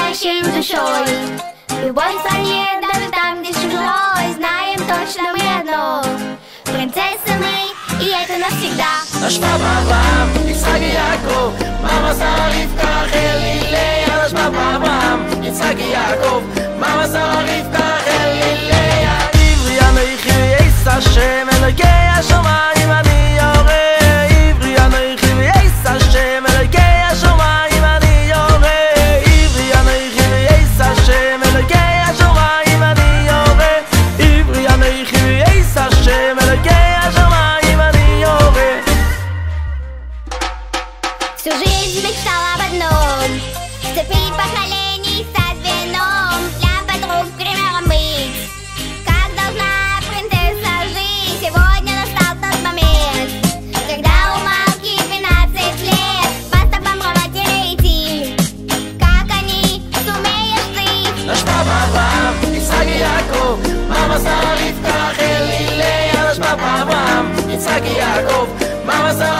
большим душой. В любой стране, даже там, где чужой, знаем точно мы одно: принцессы мы, и это навсегда. Наш папа Авраам, Ицхак и Яков, мама Сара, Ривка, Рахel и Лея. Наш папа Авраам, Ицхак и Яков, мама Сара, Ривka, Rachel и Lea. עברי אנוכי וייס השם אלוקי השמיים אני יורה. עברי אנוכי וייס השם אלוקי השמיים אני יורה. עברי אנוכי וייס השם אלוקי השמיים אני יורה. עברי אנוכי וייס השם אלוקי השמיים אני יורה. Всю жизнь мечтала об одном: сцепить поколений, стать веном для подруг, примером быть. Как должна принцесса жить? Сегодня настал тот момент, когда у Малки 12 лет. По стопам родителей идти. Как они, сумеешь ты? Наш папа Авраам, Ицхак и Яков, мама Сара, Ривка, Рахel и Лея. Наш папа Авраам, Ицхак и Яков, мама Сара.